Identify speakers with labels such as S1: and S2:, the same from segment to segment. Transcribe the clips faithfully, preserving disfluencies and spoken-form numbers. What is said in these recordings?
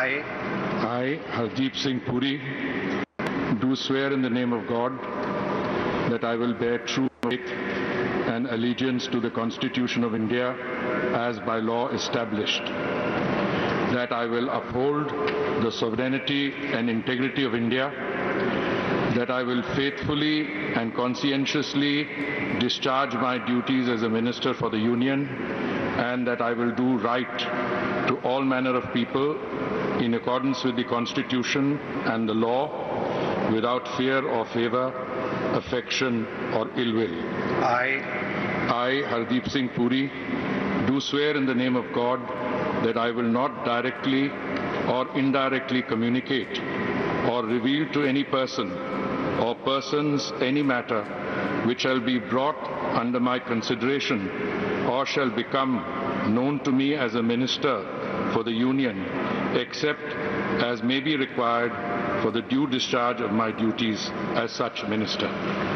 S1: I,
S2: I, Hardeep Singh Puri, do swear in the name of God that I will bear true faith and allegiance to the Constitution of India as by law established, that I will uphold the sovereignty and integrity of India, that I will faithfully and conscientiously discharge my duties as a Minister for the Union, and that I will do right to all manner of people in accordance with the Constitution and the law, without fear or favor, affection or ill will.
S1: I,
S2: I, Hardeep Singh Puri, do swear in the name of God that I will not directly or indirectly communicate or reveal to any person or persons any matter which shall be brought under my consideration or shall become known to me as a Minister for the Union, except as may be required for the due discharge of my duties as such Minister.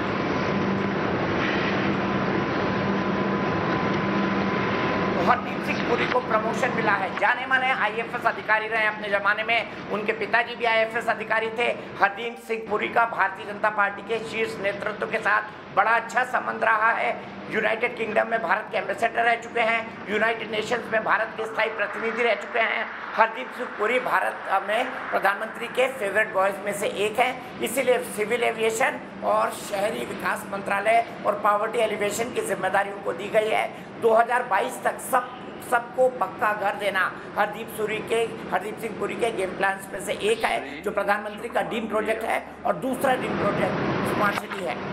S3: Hardeep Singh Puri को promotion मिला है। जाने माने IFS अधिकारी रहे अपने जमाने में, उनके पिताजी भी आईएफएस अधिकारी थे। हरदीप सिंह पुरी का भारतीय जनता पार्टी के शीर्ष नेतृत्व के साथ बड़ा अच्छा संबंध रहा है। यूनाइटेड किंगडम में भारत के एम्बेसडर रह चुके हैं, यूनाइटेड नेशंस में भारत के स्थायी प्रतिनिधि रह चुके हैं। हरदीप सिंह पुरी भारत में प्रधानमंत्री के फेवरेट बॉयज में से एक हैं, इसीलिए सिविल एविएशन और शहरी विकास मंत्रालय और पावर्टी एलिवेशन की जिम्मेदारी उनको दी गई है। दो हज़ार बाईस तक सब सबको पक्का घर देना हरदीप पुरी के हरदीप सिंह पुरी के गेम प्लान्स में से एक है, जो प्रधानमंत्री का ड्रीम प्रोजेक्ट है, और दूसरा ड्रीम प्रोजेक्ट स्मार्ट सिटी है।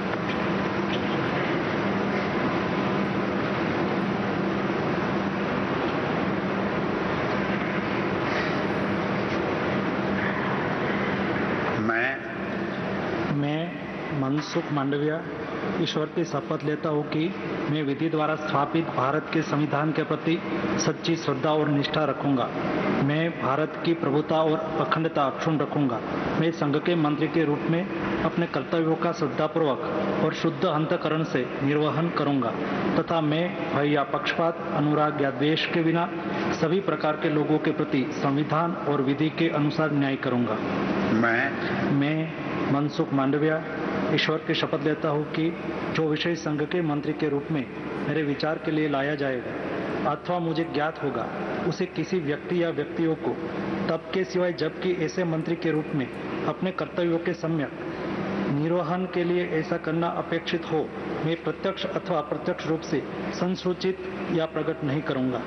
S1: मैं
S4: मैं मनसुख मांडविया ईश्वर की शपथ लेता हूँ कि मैं विधि द्वारा स्थापित भारत के संविधान के प्रति सच्ची श्रद्धा और निष्ठा रखूंगा। मैं भारत की प्रभुता और अखंडता अक्षुण्ण रखूंगा। मैं संघ के मंत्री के रूप में अपने कर्तव्यों का श्रद्धापूर्वक और शुद्ध अंतःकरण से निर्वहन करूंगा तथा मैं भय या पक्षपात, अनुराग या द्वेष के बिना सभी प्रकार के लोगों के प्रति संविधान और विधि के अनुसार न्याय करूंगा।
S1: मैं
S4: मैं मनसुख मांडविया ईश्वर की शपथ लेता हूँ कि जो विषय संघ के मंत्री के रूप में मेरे विचार के लिए लाया जाएगा अथवा मुझे ज्ञात होगा, उसे किसी व्यक्ति या व्यक्तियों को तब के सिवाय जबकि ऐसे मंत्री के रूप में अपने कर्तव्यों के सम्यक निर्वहन के लिए ऐसा करना अपेक्षित हो, मैं प्रत्यक्ष अथवा अप्रत्यक्ष रूप से संसूचित या प्रकट नहीं करूंगा।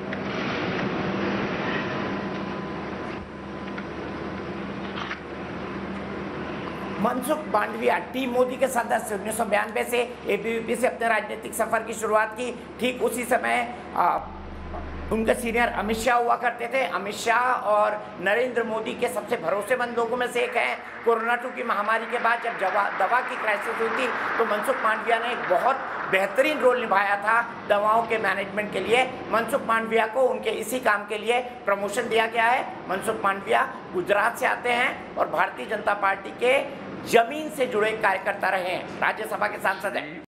S3: मनसुख मांडविया टीम मोदी के सदस्य उन्नीस सौ बयानवे से एबीवीपी से अपने राजनीतिक सफर की शुरुआत की। ठीक उसी समय आ, उनके सीनियर अमित शाह हुआ करते थे। अमित शाह और नरेंद्र मोदी के सबसे भरोसेमंद लोगों में से एक हैं। कोरोना टू की महामारी के बाद जब दवा दवा की क्राइसिस हुई थी तो मनसुख मांडविया ने एक बहुत बेहतरीन रोल निभाया था दवाओं के मैनेजमेंट के लिए। मनसुख मांडविया को उनके इसी काम के लिए प्रमोशन दिया गया है। मनसुख मांडविया गुजरात से आते हैं और भारतीय जनता पार्टी के जमीन से जुड़े कार्यकर्ता रहे हैं, राज्यसभा के सांसद हैं।